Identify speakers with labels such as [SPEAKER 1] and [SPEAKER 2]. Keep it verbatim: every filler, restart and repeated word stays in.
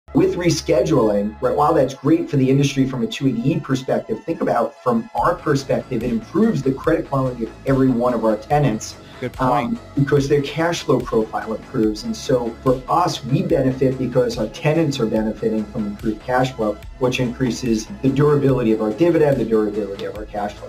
[SPEAKER 1] With rescheduling, right, while that's great for the industry from a two eighty E perspective, think about from our perspective, it improves the credit quality of every one of our tenants.
[SPEAKER 2] Good point. Um,
[SPEAKER 1] because their cash flow profile improves. And so for us, we benefit because our tenants are benefiting from improved cash flow, which increases the durability of our dividend, the durability of our cash flow.